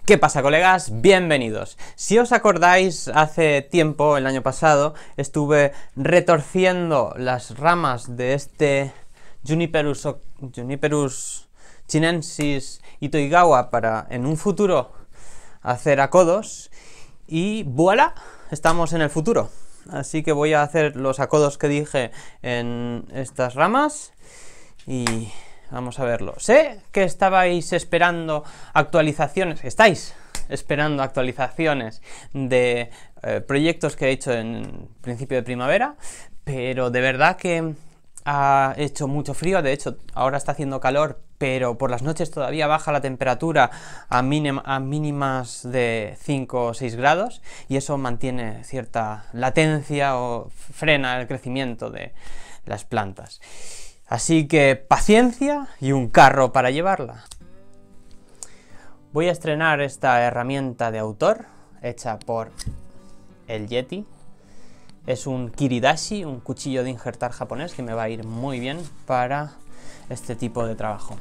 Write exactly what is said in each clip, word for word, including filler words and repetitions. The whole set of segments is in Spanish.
¿Qué pasa, colegas? Bienvenidos. Si os acordáis, hace tiempo, el año pasado, estuve retorciendo las ramas de este Juniperus, Juniperus chinensis Itoigawa para, en un futuro, hacer acodos. Y ¡voilà! Estamos en el futuro. Así que voy a hacer los acodos que dije en estas ramas y vamos a verlo. Sé que estabais esperando actualizaciones, estáis esperando actualizaciones de eh, proyectos que he hecho en principio de primavera, pero de verdad que ha hecho mucho frío. De hecho, ahora está haciendo calor, pero por las noches todavía baja la temperatura a, mínim, a mínimas de cinco o seis grados, y eso mantiene cierta latencia o frena el crecimiento de las plantas. Así que paciencia y un carro para llevarla. Voy a estrenar esta herramienta de autor, hecha por el Yeti. Es un kiridashi, un cuchillo de injertar japonés que me va a ir muy bien para este tipo de trabajo.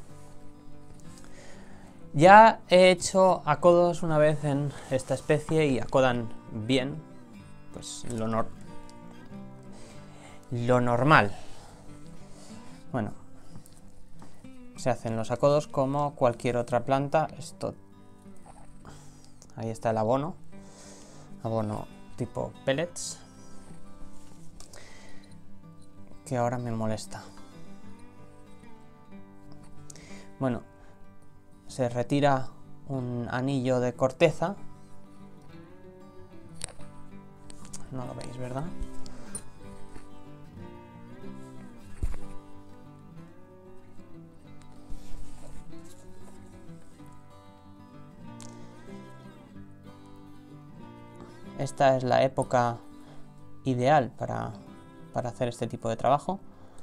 Ya he hecho acodos una vez en esta especie y acodan bien, pues lo, nor lo normal. Bueno, se hacen los acodos como cualquier otra planta. Esto, ahí está el abono, abono tipo pellets, que ahora me molesta. Bueno, se retira un anillo de corteza. No lo veis, ¿verdad? Esta es la época ideal para, para hacer este tipo de trabajo.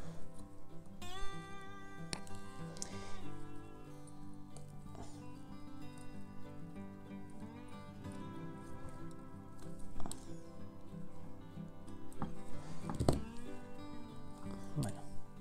Bueno,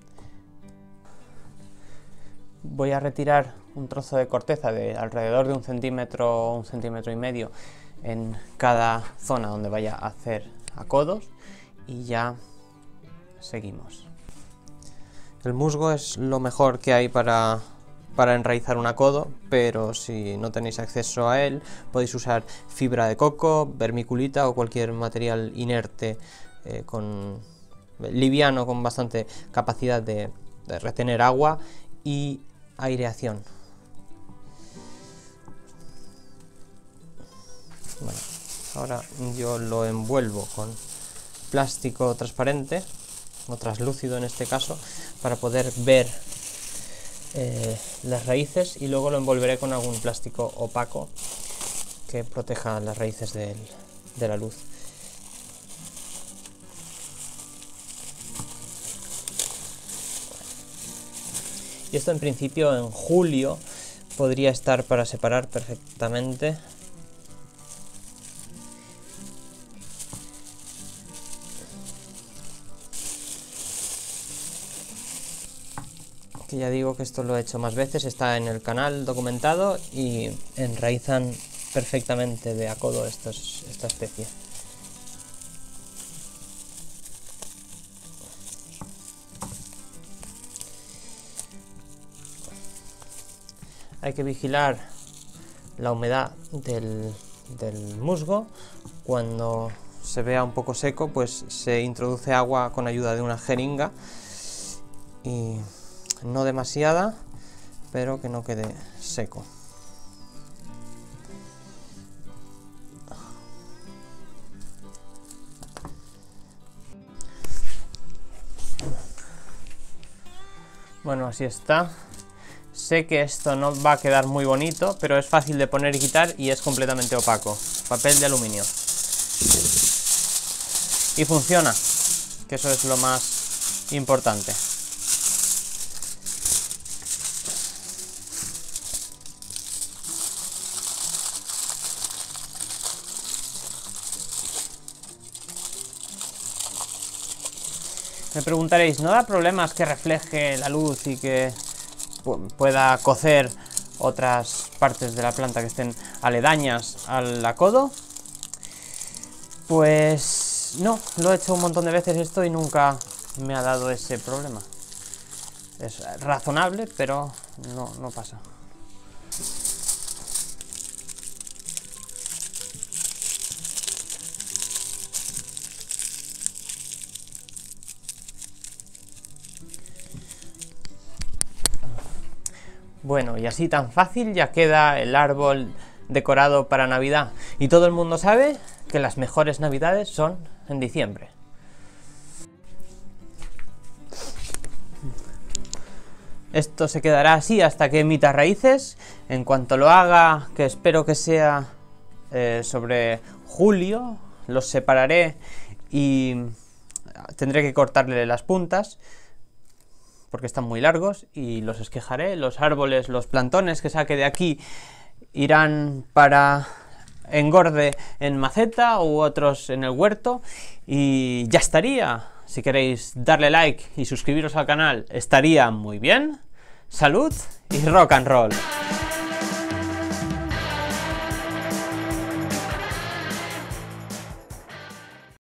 voy a retirar un trozo de corteza de alrededor de un centímetro o un centímetro y medio en cada zona donde vaya a hacer acodos y ya seguimos. El musgo es lo mejor que hay para, para enraizar un acodo, pero si no tenéis acceso a él podéis usar fibra de coco, vermiculita o cualquier material inerte eh, con, liviano con bastante capacidad de, de retener agua y aireación. Bueno, ahora yo lo envuelvo con plástico transparente, o translúcido en este caso, para poder ver eh, las raíces, y luego lo envolveré con algún plástico opaco que proteja las raíces del, de la luz. Y esto en principio en julio podría estar para separar perfectamente. Que ya digo que esto lo he hecho más veces, está en el canal documentado y enraizan perfectamente de acodo estos, esta especie. Hay que vigilar la humedad del, del musgo. Cuando se vea un poco seco, pues se introduce agua con ayuda de una jeringa, y no demasiada, pero que no quede seco. Bueno, así está. Sé que esto no va a quedar muy bonito, pero es fácil de poner y quitar y es completamente opaco. Papel de aluminio. Y funciona, que eso es lo más importante. Me preguntaréis, ¿no da problemas que refleje la luz y que pueda cocer otras partes de la planta que estén aledañas al acodo. Pues no, lo he hecho un montón de veces esto y nunca me ha dado ese problema. Es razonable, pero no, no pasa. Bueno, y así tan fácil ya queda el árbol decorado para Navidad. Y todo el mundo sabe que las mejores Navidades son en diciembre. Esto se quedará así hasta que emita raíces. En cuanto lo haga, que espero que sea eh, sobre julio, los separaré y tendré que cortarle las puntas porque están muy largos y los esquejaré. Los árboles, los plantones que saque de aquí irán para engorde en maceta u otros en el huerto y ya estaría. Si queréis darle like y suscribiros al canal estaría muy bien. Salud y rock and roll.